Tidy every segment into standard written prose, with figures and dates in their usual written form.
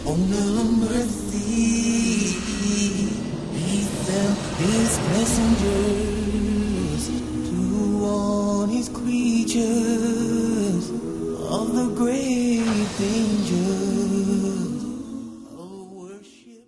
On the mercy, he sent his messengers to warn his creatures of the great dangers of worship.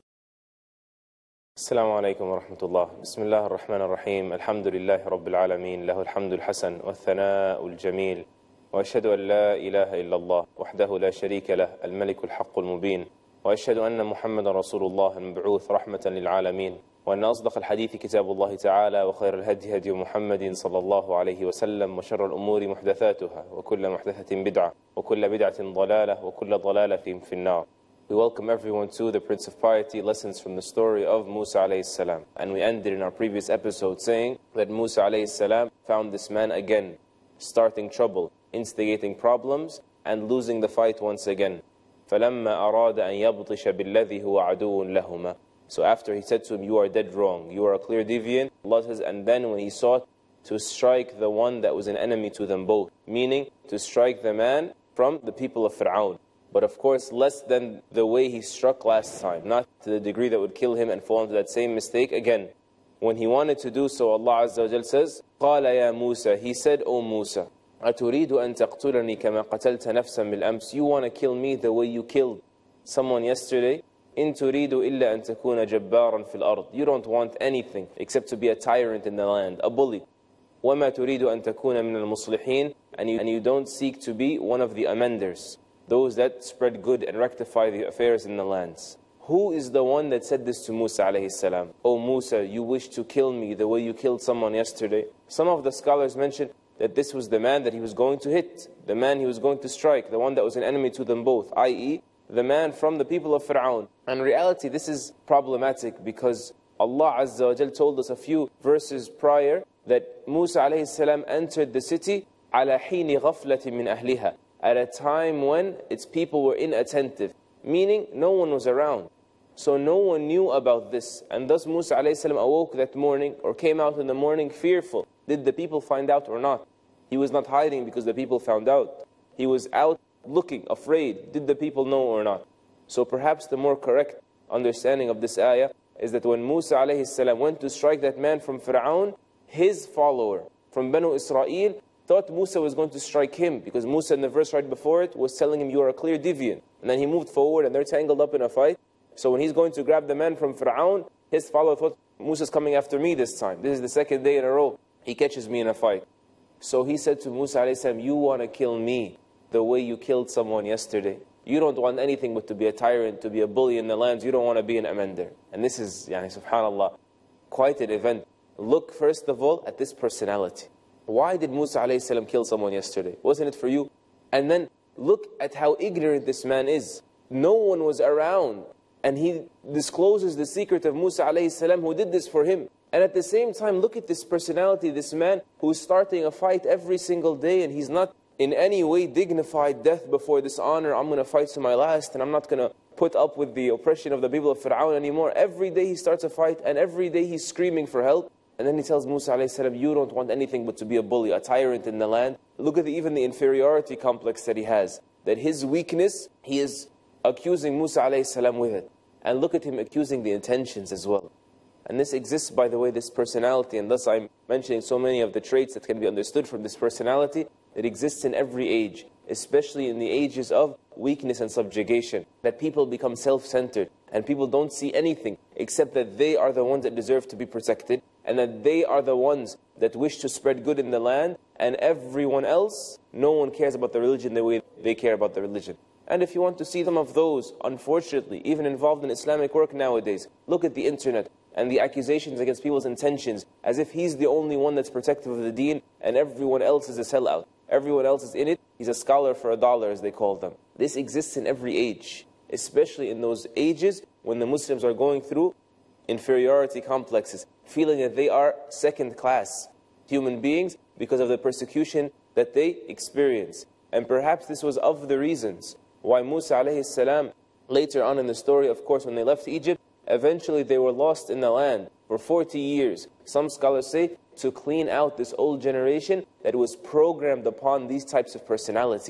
السلام عليكم ورحمة الله. بسم الله الرحمن الرحيم. الحمد لله رب العالمين، له الحمد الحسن والثناء الجميل، وأشهد أن لا إله إلا الله وحده لا شريك له الملك الحق المبين، وأشهد أن محمد رسول الله المبعوث رحمة للعالمين، وأن أصدق الحديث كتاب الله تعالى، وخير الهدي هدي محمد صلى الله عليه وسلم، وشر الأمور محدثاتها، وكل محدثة بدعة، وكل بدعة ضلالة، وكل ضلالة في النار. We welcome everyone to the Prince of Piety, lessons from the story of Musa alayhi salam. And we ended in our previous episode saying that Musa alayhi salam found this man again, starting trouble, instigating problems, and losing the fight once again. فَلَمَّا أَرَادَ أَن يَبْطِشَ بِالَّذِي هُوَ عَدُوٌ لَهُمَا. So after he said to him, you are dead wrong, you are a clear deviant, Allah says, and then when he sought to strike the one that was an enemy to them both, meaning to strike the man from the people of Fir'aun. But of course, less than the way he struck last time, not to the degree that would kill him and fall into that same mistake again. When he wanted to do so, Allah Azza wa Jal says, قَالَ يَا Musa, he said, O Musa, أَتُرِيدُ أَن تَقْتُلَنِي كَمَا قَتَلْتَ نَفْسًا بِالْأَمْسِ. You want to kill me the way you killed someone yesterday? إِن تُرِيدُ إِلَّا أَن تَكُونَ جَبَّارًا فِي الْأَرْضِ. You don't want anything except to be a tyrant in the land, a bully. وَمَا تُرِيدُ أَن تَكُونَ مِنَ الْمُصْلِحِينَ. And you don't seek to be one of the amenders, those that spread good and rectify the affairs in the lands. Who is the one that said this to Musa alayhi salam? O Musa, you wish to kill me the way you killed someone yesterday? Some of the scholars mention that this was the man that he was going to hit, the man he was going to strike, the one that was an enemy to them both, i.e., the man from the people of Fir'aun. In reality, this is problematic because Allah Azza wa Jal told us a few verses prior that Musa alayhi salam entered the city على حين غفلة من أهلها, at a time when its people were inattentive, meaning no one was around. So no one knew about this. And thus Musa a.s. awoke that morning, or came out in the morning fearful. Did the people find out or not? He was not hiding because the people found out. He was out looking, afraid. Did the people know or not? So perhaps the more correct understanding of this ayah is that when Musa a.s. went to strike that man from Fir'aun, his follower from Banu Israel thought Musa was going to strike him, because Musa in the verse right before it was telling him, you are a clear deviant. And then he moved forward and they're tangled up in a fight. So when he's going to grab the man from Fir'aun, his follower thought, Musa's coming after me this time. This is the second day in a row he catches me in a fight. So he said to Musa a.s., you want to kill me the way you killed someone yesterday. You don't want anything but to be a tyrant, to be a bully in the lands. You don't want to be an amender. And this is, subhanAllah, quite an event. Look first of all at this personality. Why did Musa a.s. kill someone yesterday? Wasn't it for you? And then look at how ignorant this man is. No one was around. And he discloses the secret of Musa a.s. who did this for him. And at the same time, look at this personality, this man who's starting a fight every single day, and he's not in any way dignified death before dishonor. I'm going to fight to my last, and I'm not going to put up with the oppression of the people of Fir'aun anymore. Every day he starts a fight, and every day he's screaming for help. And then he tells Musa a.s., you don't want anything but to be a bully, a tyrant in the land. Look at even the inferiority complex that he has. That his weakness, he is accusing Musa a.s. with it. And look at him accusing the intentions as well. And this exists, by the way, this personality. And thus I'm mentioning so many of the traits that can be understood from this personality that exists in every age, especially in the ages of weakness and subjugation. That people become self-centered. And people don't see anything except that they are the ones that deserve to be protected, and that they are the ones that wish to spread good in the land, and everyone else, no one cares about the religion the way they care about the religion. And if you want to see some of those, unfortunately, even involved in Islamic work nowadays, look at the internet and the accusations against people's intentions, as if he's the only one that's protective of the deen, and everyone else is a sellout. Everyone else is in it. He's a scholar for $1, as they call them. This exists in every age, especially in those ages when the Muslims are going through inferiority complexes, feeling that they are second-class human beings because of the persecution that they experience. And perhaps this was of the reasons why Musa a.s. later on in the story, of course, when they left Egypt, eventually they were lost in the land for 40 years. Some scholars say to clean out this old generation that was programmed upon these types of personalities.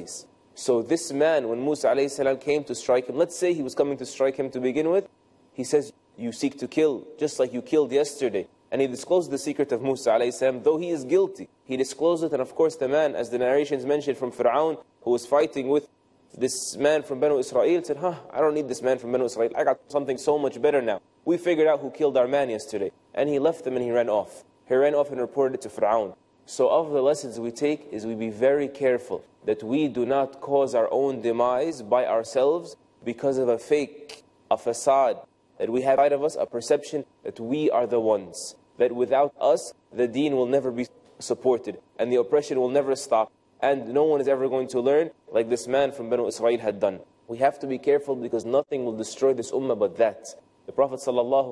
So this man, when Musa alayhi salam came to strike him, let's say he was coming to strike him to begin with, he says, you seek to kill, just like you killed yesterday. And he disclosed the secret of Musa alayhi salam, though he is guilty. He disclosed it, and of course the man, as the narrations mentioned from Fir'aun, who was fighting with this man from Banu Israel, said, I don't need this man from Banu Israel. I got something so much better now. We figured out who killed our man yesterday. And he left them and he ran off. He ran off and reported it to Fir'aun. So of the lessons we take is we be very careful that we do not cause our own demise by ourselves because of a fake, a facade, that we have inside of us, a perception that we are the ones. That without us, the deen will never be supported and the oppression will never stop. And no one is ever going to learn like this man from Banu Israel had done. We have to be careful because nothing will destroy this ummah but that. The Prophet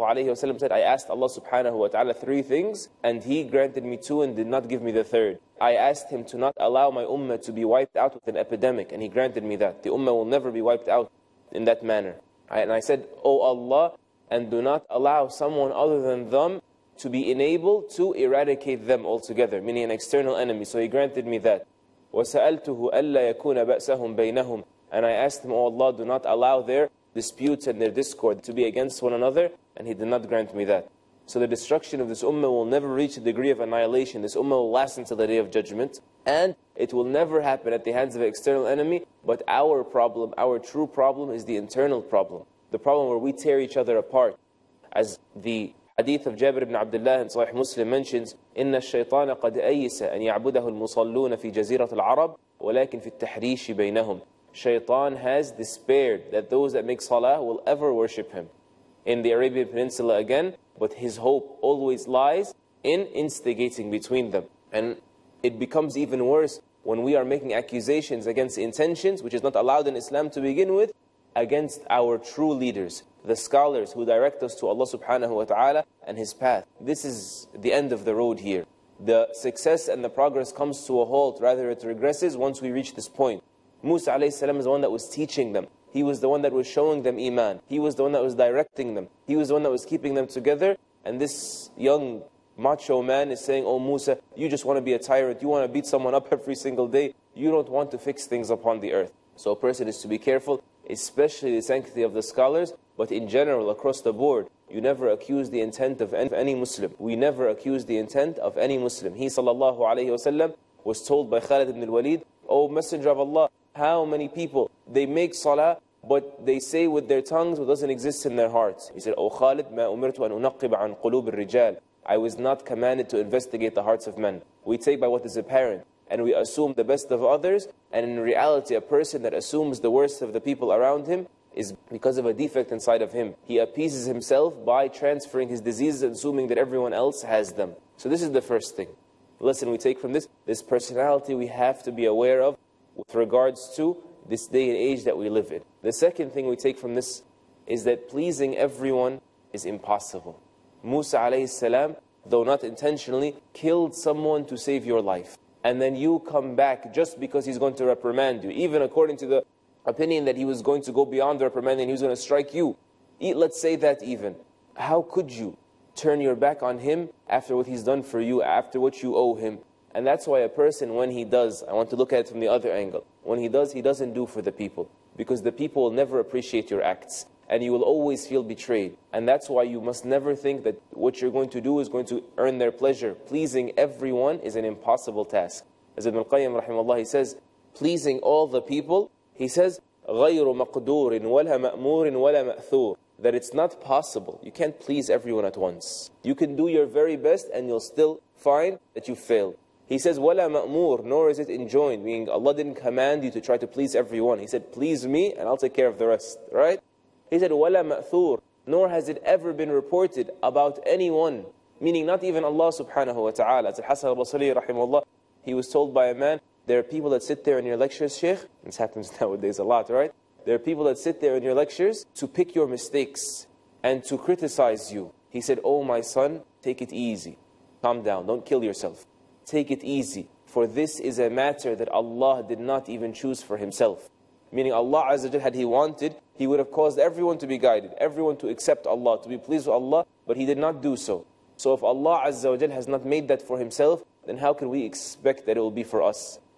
ﷺ said, I asked Allah subhanahu wa ta'ala 3 things and He granted me 2 and did not give me the 3rd. I asked Him to not allow my ummah to be wiped out with an epidemic and He granted me that. The ummah will never be wiped out in that manner. And I said, O Allah, and do not allow someone other than them to be enabled to eradicate them altogether, meaning an external enemy. So He granted me that. وَسَأَلْتُهُ أَلَّا يَكُونَ بَأْسَهُمْ بَيْنَهُمْ. And I asked Him, O Allah, do not allow their disputes and their discord to be against one another, and He did not grant me that. So the destruction of this ummah will never reach a degree of annihilation. This ummah will last until the Day of Judgment, and it will never happen at the hands of an external enemy, but our problem, our true problem is the internal problem. The problem where we tear each other apart. As the hadith of Jabir ibn Abdullah in Sahih Muslim mentions, إِنَّ الشَّيْطَانَ قَدْ أَيِّسَ أَنْ يَعْبُدَهُ الْمُصَلُّونَ فِي جَزِيرَةِ الْعَرَبِ وَلَكِنْ فِي التَّحْرِيشِ بَيْنَهُمْ. Shaitan has despaired that those that make salah will ever worship him in the Arabian Peninsula again, but his hope always lies in instigating between them. And it becomes even worse when we are making accusations against intentions, which is not allowed in Islam to begin with, against our true leaders, the scholars who direct us to Allah subhanahu wa ta'ala and His path. This is the end of the road here. The success and the progress comes to a halt, rather it regresses once we reach this point. Musa alayhi salam is the one that was teaching them. He was the one that was showing them Iman. He was the one that was directing them. He was the one that was keeping them together. And this young macho man is saying, oh Musa, you just want to be a tyrant. You want to beat someone up every single day. You don't want to fix things upon the earth. So a person is to be careful, especially the sanctity of the scholars, but in general, across the board. You never accuse the intent of any Muslim. We never accuse the intent of any Muslim. He sallallahu alayhi wasallam was told by Khalid ibn al-Walid, O Messenger of Allah, how many people, they make salah, but they say with their tongues what doesn't exist in their hearts. He said, O Khalid, ma umirtu an unaqqib an qulub al-rijal. I was not commanded to investigate the hearts of men. We take by what is apparent, and we assume the best of others, and in reality a person that assumes the worst of the people around him is because of a defect inside of him. He appeases himself by transferring his diseases and assuming that everyone else has them. So this is the first thing. The lesson we take from this personality we have to be aware of with regards to this day and age that we live in. The second thing we take from this is that pleasing everyone is impossible. Musa alayhi salam, though not intentionally, killed someone to save your life. And then you come back just because he's going to reprimand you, even according to the opinion that he was going to go beyond the reprimand and he was going to strike you. Let's say that even. How could you turn your back on him after what he's done for you, after what you owe him? And that's why a person, when he does, I want to look at it from the other angle. When he does, he doesn't do for the people. Because the people will never appreciate your acts. And you will always feel betrayed. And that's why you must never think that what you're going to do is going to earn their pleasure. Pleasing everyone is an impossible task. As Ibn al-Qayyim rahimahullah, he says, pleasing all the people, he says, غَيْرُ مَقْدُورٍ وَلَا مَأْمُورٍ وَلَا مَأْثُورٍ. That it's not possible. You can't please everyone at once. You can do your very best and you'll still find that you failed. He says, وَلَا مَأْمُورٍ, nor is it enjoined, meaning Allah didn't command you to try to please everyone. He said, please me and I'll take care of the rest, right? He said, وَلَا مَأْثُورٍ, nor has it ever been reported about anyone, meaning not even Allah subhanahu wa ta'ala. As Al-Hasan al-Basri rahimahullah, he was told by a man, there are people that sit there in your lectures, Shaykh, this happens nowadays a lot, right? There are people that sit there in your lectures to pick your mistakes and to criticize you. He said, oh my son, take it easy. Calm down, don't kill yourself. Take it easy, for this is a matter that Allah did not even choose for Himself. Meaning Allah Azza wa Jal, had He wanted, He would have caused everyone to be guided, everyone to accept Allah, to be pleased with Allah, but He did not do so. So if Allah Azza wa Jal has not made that for Himself, then how can we expect that it will be for us?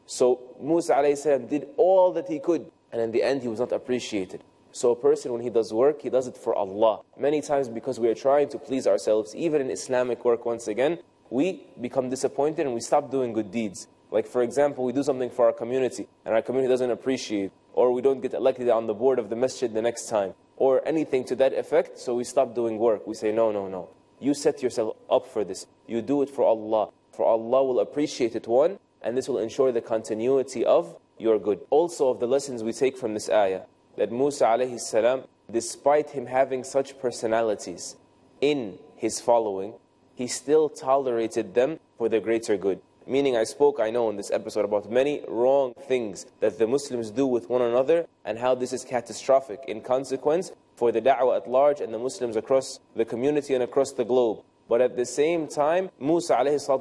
So Musa alayhi salam did all that he could, and in the end he was not appreciated. So a person, when he does work, he does it for Allah. Many times because we are trying to please ourselves, even in Islamic work once again, we become disappointed and we stop doing good deeds. Like for example, we do something for our community and our community doesn't appreciate, or we don't get elected on the board of the masjid the next time, or anything to that effect, so we stop doing work. We say, no, no, no. You set yourself up for this. You do it for Allah. For Allah will appreciate it, one, and this will ensure the continuity of your good. Also of the lessons we take from this ayah, that Musa alayhi salam, despite him having such personalities in his following, he still tolerated them for the greater good. Meaning, I know in this episode about many wrong things that the Muslims do with one another and how this is catastrophic in consequence for the da'wah at large and the Muslims across the community and across the globe. But at the same time, Musa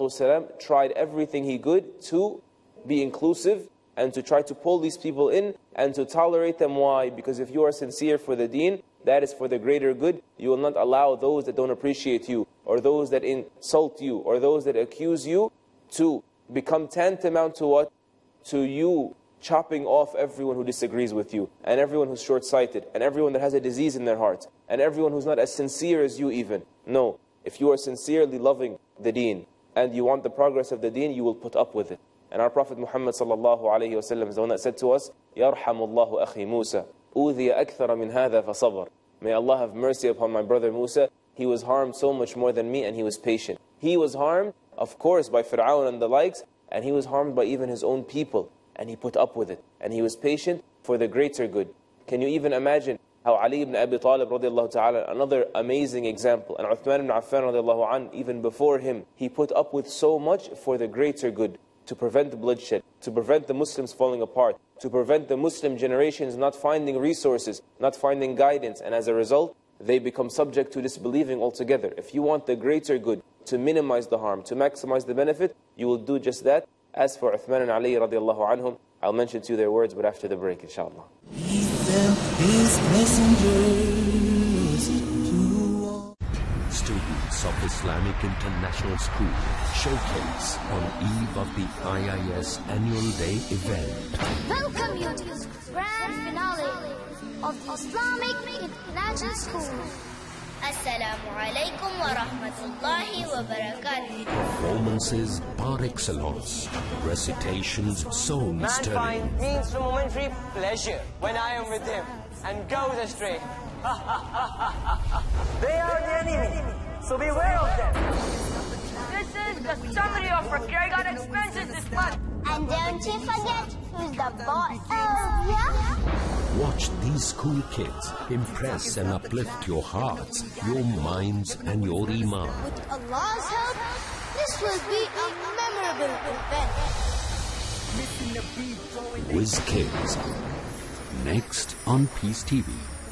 ﷺ tried everything he could to be inclusive and to try to pull these people in and to tolerate them. Why? Because if you are sincere for the deen, that is for the greater good. You will not allow those that don't appreciate you, or those that insult you, or those that accuse you, to become tantamount to what? To you chopping off everyone who disagrees with you, and everyone who's short-sighted, and everyone that has a disease in their heart, and everyone who's not as sincere as you even. No, if you are sincerely loving the deen, and you want the progress of the deen, you will put up with it. And our Prophet Muhammad sallallahu alayhi wa sallam is the one that said to us, يَرْحَمُ اللَّهُ أَخِي مُوسَى أُوذِيَ أَكْثَرَ مِنْ هَذَا فَصَبَرَ. May Allah have mercy upon my brother Musa. He was harmed so much more than me, and he was patient. He was harmed, of course, by Fir'aun and the likes, and he was harmed by even his own people, and he put up with it, and he was patient for the greater good. Can you even imagine how Ali ibn Abi Talib radiallahu ta'ala, another amazing example, and Uthman ibn Affan radiallahu anh, even before him, he put up with so much for the greater good, to prevent bloodshed, to prevent the Muslims falling apart, to prevent the Muslim generations not finding resources, not finding guidance, and as a result, they become subject to disbelieving altogether. If you want the greater good, to minimize the harm, to maximize the benefit, you will do just that. As for Uthman and Ali radiallahu anhum, I'll mention to you their words, but after the break, inshallah. He sent his messengers to all. Students of Islamic International School showcase on eve of the IIS Annual Day event. Welcome you to the grand finale of the Islamic International School. Assalamu alaikum wa rahmatullahi wa barakatuh. Performances par excellence, recitations so Man stirring. finds means for momentary pleasure when I am with him and goes astray. They are the enemy, so beware of them. This is the summary of Procure God expenses this month. And don't you forget who's the boss. Oh, yeah? Watch these school kids impress and uplift your hearts, your minds and your iman. With Allah's help, this will be a memorable event. Whiz Kids. Next on Peace TV.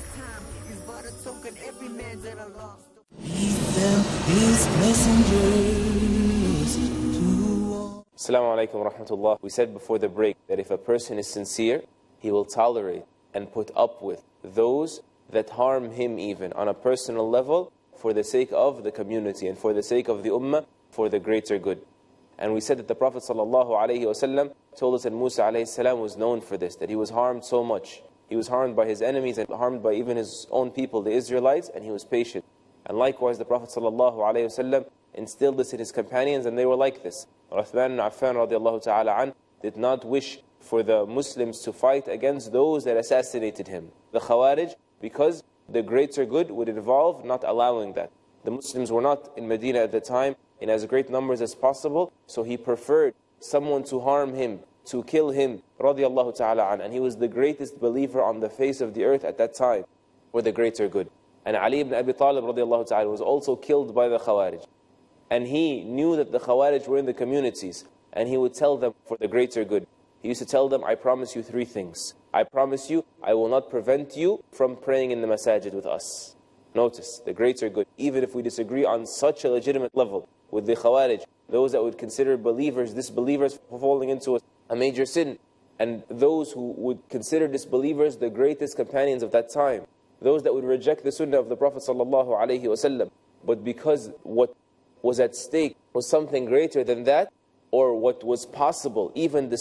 He sent his messengers to all. Assalamu alaikum wa rahmatullah. We said before the break that if a person is sincere, he will tolerate and put up with those that harm him even on a personal level for the sake of the community and for the sake of the ummah, for the greater good. And we said that the Prophet ﷺ told us that Musa alayhi salam was known for this, that he was harmed so much. He was harmed by his enemies and harmed by even his own people, the Israelites, and he was patient. And likewise, the Prophet ﷺ instilled this in his companions, and they were like this. Uthman ibn Affan radiallahu ta'ala an did not wish for the Muslims to fight against those that assassinated him, the Khawarij, because the greater good would involve not allowing that. The Muslims were not in Medina at the time in as great numbers as possible, so he preferred someone to harm him, to kill him, radiallahu ta'ala an. And he was the greatest believer on the face of the earth at that time, for the greater good. And Ali ibn Abi Talib radiallahu ta'ala was also killed by the Khawarij. And he knew that the Khawarij were in the communities, and he would tell them for the greater good. He used to tell them, I promise you 3 things. I promise you, I will not prevent you from praying in the masajid with us. Notice, the greater good. Even if we disagree on such a legitimate level with the Khawarij, those that would consider believers, disbelievers, falling into a major sin, and those who would consider disbelievers the greatest companions of that time, those that would reject the sunnah of the Prophet ﷺ, but because what was at stake was something greater than that, or what was possible, even despite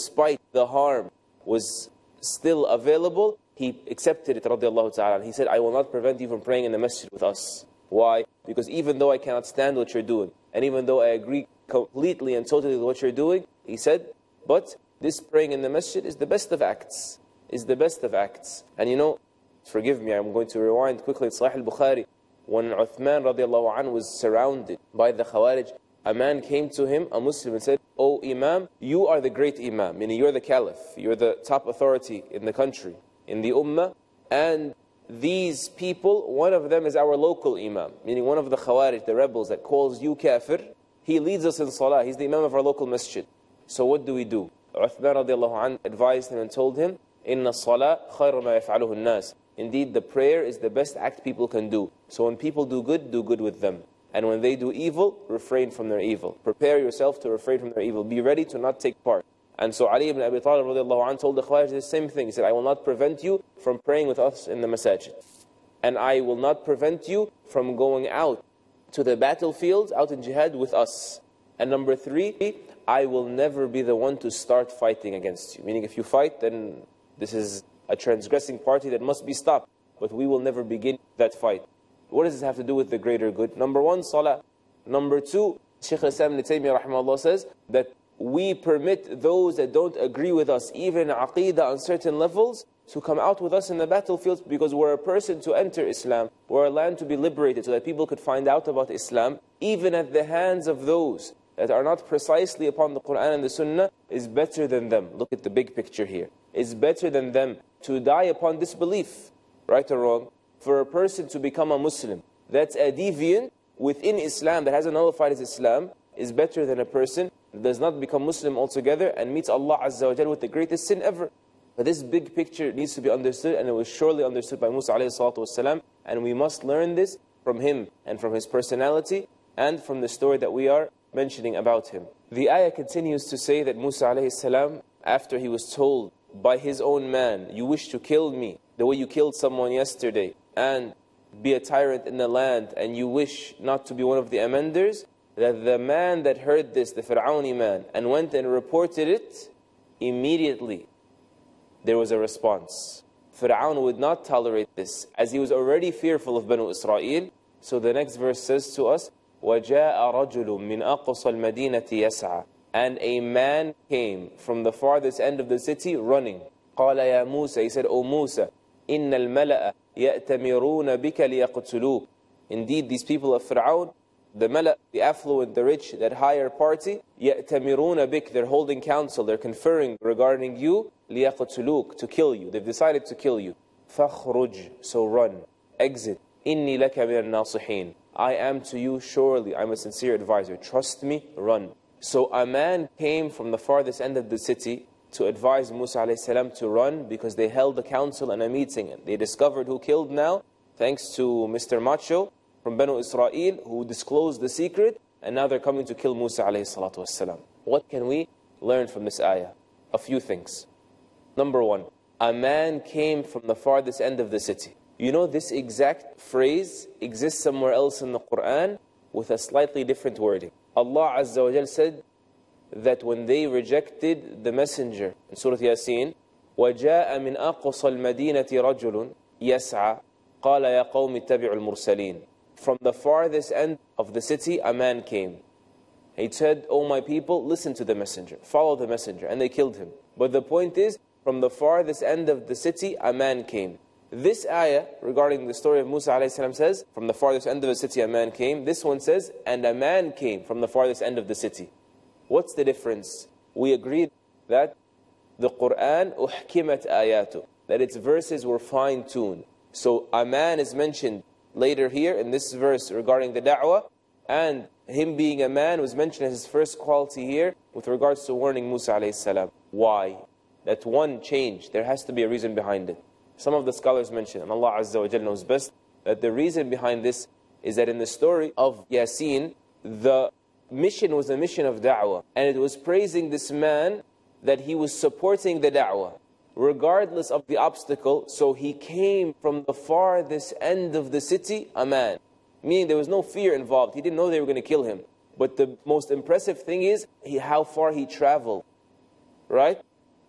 the harm was still available, he accepted it, radiallahu ta'ala. He said, I will not prevent you from praying in the masjid with us. Why? Because even though I cannot stand what you're doing, and even though I agree completely and totally with what you're doing, he said, but this praying in the masjid is the best of acts. Is the best of acts. And you know, forgive me, I'm going to rewind quickly. It's Sahih al-Bukhari. When Uthman radiallahu anhu was surrounded by the Khawarij, a man came to him, a Muslim, and said, "Oh Imam, you are the great Imam, meaning you're the Caliph, you're the top authority in the country, in the Ummah, and these people, one of them is our local Imam, meaning one of the Khawarij, the rebels that calls you kafir, he leads us in Salah, he's the Imam of our local masjid. So what do we do?" Uthman radiallahu anhu advised him and told him, "Inna salah khayra ma yaf'aluhu an-nas." Indeed, the prayer is the best act people can do. So when people do good with them. And when they do evil, refrain from their evil. Prepare yourself to refrain from their evil. Be ready to not take part. And so Ali ibn Abi Talib radiallahu anhu told the Khawarij the same thing. He said, I will not prevent you from praying with us in the masajid. And I will not prevent you from going out to the battlefields, out in jihad with us. And number 3, I will never be the one to start fighting against you. Meaning if you fight, then this is a transgressing party that must be stopped. But we will never begin that fight. What does this have to do with the greater good? Number 1, salah. Number 2, Shaykh al-Islam ibn Taymiyyah rahimahullah says that we permit those that don't agree with us, even aqeedah on certain levels, to come out with us in the battlefields, because we're a person to enter Islam. We're a land to be liberated so that people could find out about Islam, even at the hands of those that are not precisely upon the Quran and the Sunnah, is better than them. Look at the big picture here. It's better than them to die upon disbelief, right or wrong. For a person to become a Muslim that's a deviant within Islam, that hasn't nullified his Islam, is better than a person that does not become Muslim altogether and meets Allah Azza wa Jal with the greatest sin ever. But this big picture needs to be understood, and it was surely understood by Musa alayhi salatu wasalam, and we must learn this from him and from his personality and from the story that we are mentioning about him. The ayah continues to say that Musa alayhi salam, after he was told by his own man, you wish to kill me the way you killed someone yesterday, and be a tyrant in the land, and you wish not to be one of the amenders, that the man that heard this, the Fir'auni man, and went and reported it, immediately there was a response. Fir'aun would not tolerate this, as he was already fearful of Banu Israel. So the next verse says to us, وَجَاءَ رَجُلٌ مِّنْ أَقْصَى الْمَدِينَةِ يَسْعَى. And a man came from the farthest end of the city running. قَالَ يَا مُوسَى. He said, O Musa, إِنَّ الْمَلَأَ يَأْتَمِرُونَ بِكَ لِيَقْتُلُوكَ. Indeed, these people of Fir'aun, the mala, the affluent, the rich, that higher party, يَأْتَمِرُونَ بِكَ, they're holding counsel, they're conferring regarding you, لِيَقْتُلُوكَ, to kill you. They've decided to kill you. فَخْرُجْ, so run, exit. إِنِّي لَكَ مِنَ النَّاصِحِينَ. I am to you, surely, I'm a sincere advisor. Trust me, run. So a man came from the farthest end of the city to advise Musa alayhi salam to run, because they held a council and a meeting. They discovered who killed now, thanks to Mr. Macho from Banu Israel, who disclosed the secret, and now they're coming to kill Musa alayhi salatu wasalam. What can we learn from this ayah? A few things. Number 1, a man came from the farthest end of the city. You know, this exact phrase exists somewhere else in the Quran with a slightly different wording. Allah Azza wa Jal said that when they rejected the messenger in Surah Yasin, وَجَاءَ مِنْ أَقْصَى الْمَدِينَةِ رَجُلٌ يَسْعَى قَالَ يَا قَوْمِ اتَّبِعُوا الْمُرْسَلِينَ. From the farthest end of the city, a man came. He said, O my people, listen to the messenger, follow the messenger, and they killed him. But the point is, from the farthest end of the city, a man came. This ayah regarding the story of Musa alayhi salam says, from the farthest end of the city a man came. This one says, and a man came from the farthest end of the city. What's the difference? We agreed that the Quran uhkimat ayatu, that its verses were fine-tuned. So a man is mentioned later here in this verse regarding the da'wah, and him being a man was mentioned as his first quality here with regards to warning Musa alayhi salam. Why? That one change, there has to be a reason behind it. Some of the scholars mention, and Allah Azza wa Jalla knows best, that the reason behind this is that in the story of Yasin, the mission was a mission of da'wah. And it was praising this man that he was supporting the da'wah, regardless of the obstacle. So he came from the farthest end of the city, a man. Meaning there was no fear involved. He didn't know they were going to kill him. But the most impressive thing is how far he traveled. Right?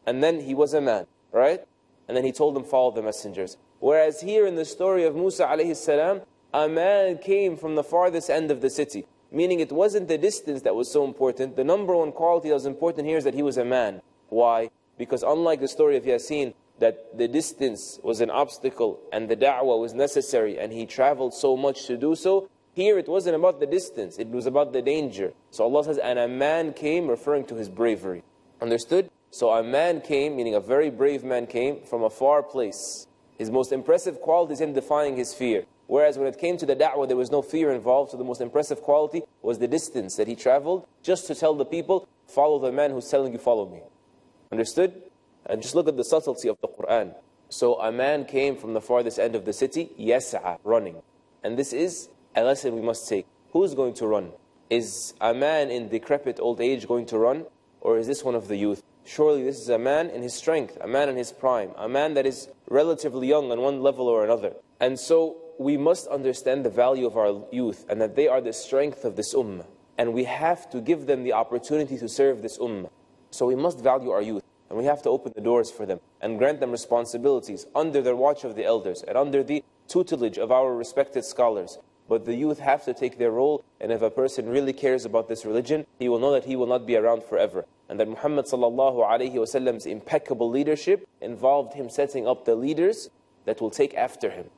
and then he was a man, right? And then he told them, follow the messengers. Whereas here in the story of Musa alayhi salam, a man came from the farthest end of the city. Meaning it wasn't the distance that was so important. The number one quality that was important here is that he was a man. Why? Because unlike the story of Yasin, that the distance was an obstacle and the da'wah was necessary and he traveled so much to do so, here it wasn't about the distance, it was about the danger. So Allah says, and a man came, referring to his bravery. Understood? So a man came, meaning a very brave man came from a far place. His most impressive quality is him defying his fear. Whereas when it came to the da'wah, there was no fear involved, so the most impressive quality was the distance that he traveled just to tell the people, follow the man who's telling you, follow me. Understood? And just look at the subtlety of the Qur'an. So a man came from the farthest end of the city, yas'a, running. And this is a lesson we must take. Who's going to run? Is a man in decrepit old age going to run? Or is this one of the youth? Surely this is a man in his strength, a man in his prime, a man that is relatively young on one level or another. And so we must understand the value of our youth and that they are the strength of this ummah. And we have to give them the opportunity to serve this ummah. So we must value our youth. And we have to open the doors for them and grant them responsibilities under the watch of the elders and under the tutelage of our respected scholars. But the youth have to take their role, and if a person really cares about this religion, he will know that he will not be around forever. And that Muhammad sallallahu alayhi wasallam's impeccable leadership involved him setting up the leaders that will take after him.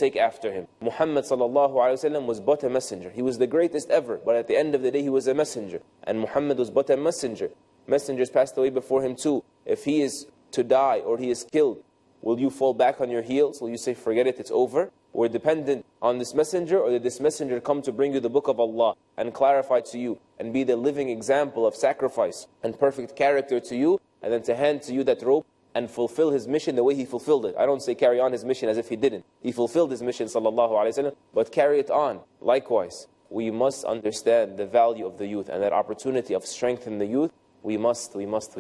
Muhammad sallallahu alayhi wasallam was but a messenger. He was the greatest ever, but at the end of the day he was a messenger. And Muhammad was but a messenger. Messengers passed away before him too. If he is to die or he is killed, will you fall back on your heels? Will you say, forget it, it's over? We're dependent on this messenger, or did this messenger come to bring you the book of Allah and clarify to you and be the living example of sacrifice and perfect character to you, and then to hand to you that rope and fulfill his mission the way he fulfilled it? I don't say carry on his mission as if he didn't. He fulfilled his mission, sallallahu alayhi wa sallam, but carry it on. Likewise, we must understand the value of the youth and that opportunity of strength in the youth. We must.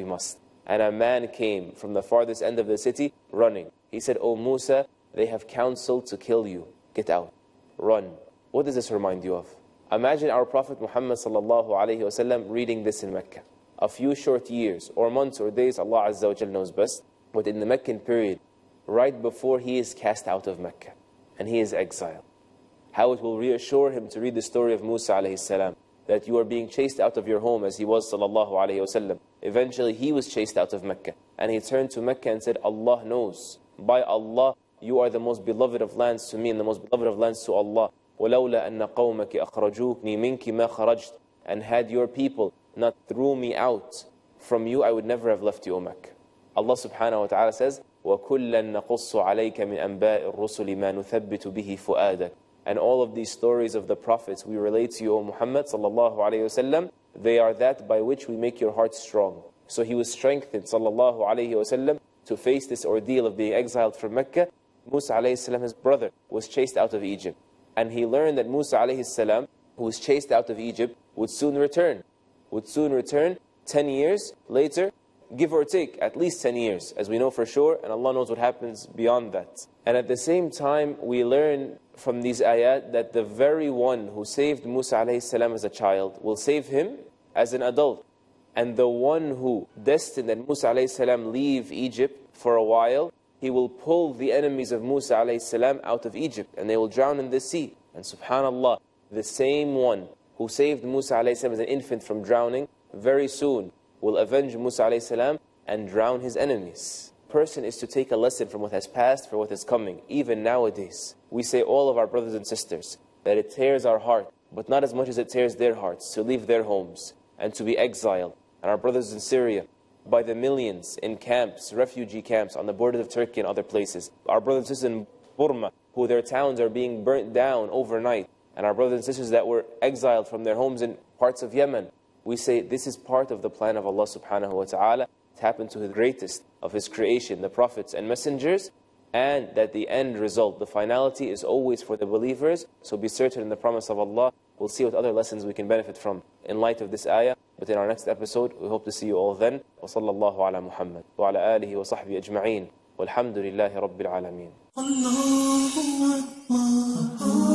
And a man came from the farthest end of the city running. He said, O Musa, they have counseled to kill you. Get out. Run. What does this remind you of? Imagine our Prophet Muhammad sallallahu alayhi wa sallam reading this in Mecca. A few short years or months or days, Allah Azza wa Jal knows best, but in the Meccan period, right before he is cast out of Mecca and he is exiled. How it will reassure him to read the story of Musa alayhi salam, that you are being chased out of your home as he was sallallahu alayhi wa sallam. Eventually he was chased out of Mecca and he turned to Mecca and said, Allah knows. By Allah, you are the most beloved of lands to me and the most beloved of lands to Allah. وَلَوْلَا أَنَّ قَوْمَكِ أَخْرَجُوكْنِي مِنْكِ مَا خَرَجْتُ. And had your people not threw me out from you, I would never have left you, O Mecca. Allah subhanahu wa ta'ala says, وَكُلًّا نَقُصُّ عَلَيْكَ مِنْ أَنْبَاءِ الرُّسُلِ مَا نُثَبِّتُ بِهِ فُؤَادَكَ. And all of these stories of the prophets we relate to you, O Muhammad sallallahu alayhi wa sallam, they are that by which we make your heart strong. So he was strengthened sallallahu alayhi wa sallam to face this ordeal of being exiled from Mecca. Musa alayhi salam, his brother, was chased out of Egypt. And he learned that Musa alayhi salam, who was chased out of Egypt, would soon return. 10 years later, give or take, at least 10 years, as we know for sure, and Allah knows what happens beyond that. And at the same time, we learn from these ayat that the very one who saved Musa alayhi salam as a child will save him as an adult. And the one who destined that Musa alayhi salam leave Egypt for a while, he will pull the enemies of Musa alayhi salam out of Egypt and they will drown in the sea. And subhanallah, the same one who saved Musa alayhi salam as an infant from drowning, very soon will avenge Musa alayhi salam and drown his enemies. Person is to take a lesson from what has passed for what is coming. Even nowadays, we say, all of our brothers and sisters, that it tears our heart, but not as much as it tears their hearts, to leave their homes and to be exiled. And our brothers in Syria, by the millions in camps, refugee camps on the borders of Turkey and other places. Our brothers and sisters in Burma, who their towns are being burnt down overnight. And our brothers and sisters that were exiled from their homes in parts of Yemen. We say this is part of the plan of Allah subhanahu wa ta'ala to happen to the greatest of His creation, the prophets and messengers, and that the end result, the finality, is always for the believers. So be certain in the promise of Allah. We'll see what other lessons we can benefit from in light of this ayah. But in our next episode, we hope to see you all then. وصلى الله على محمد وعلى آله وصحبه أجمعين والحمد لله رب العالمين.